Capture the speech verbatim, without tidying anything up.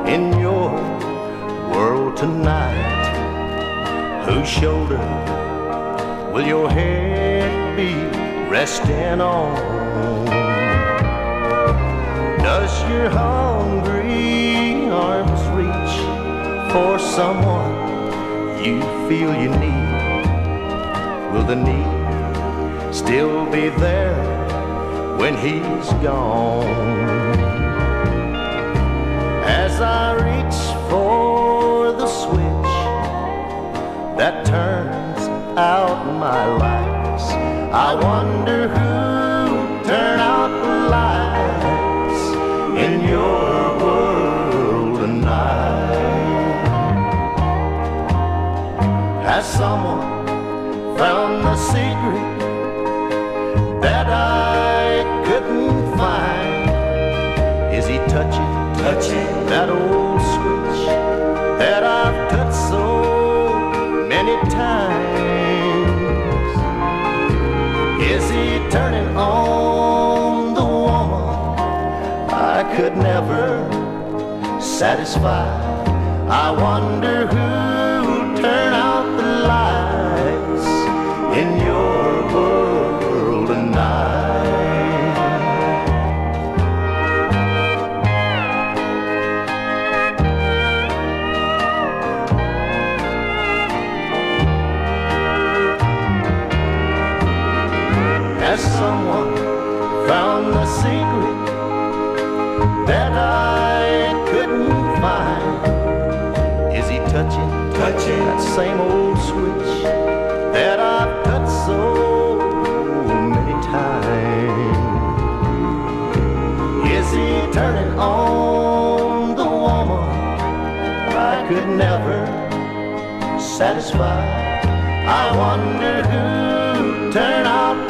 in your world tonight? Whose shoulder will your head be resting on? Does your hungry arms reach for someone you feel you need? Will the need still be there when he's gone? As I reach for the switch that turns out my lights, I wonder who turned out the lights in your world tonight. Has someone found the secret that I couldn't find? Is he touching, touching that old switch that I've touched so many times? Is he turning on the woman I could never satisfy? I wonder who turned out the lights in your world tonight. Has someone found the secret that I couldn't find? Is he touching, touching that same old switch that I've touched so many times? Is he turning on the woman I could never satisfy? I wonder who turned out